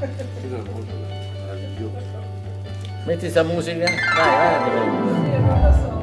Meraviglioso. Metti sta musica. Vai, vai. Io non lo so.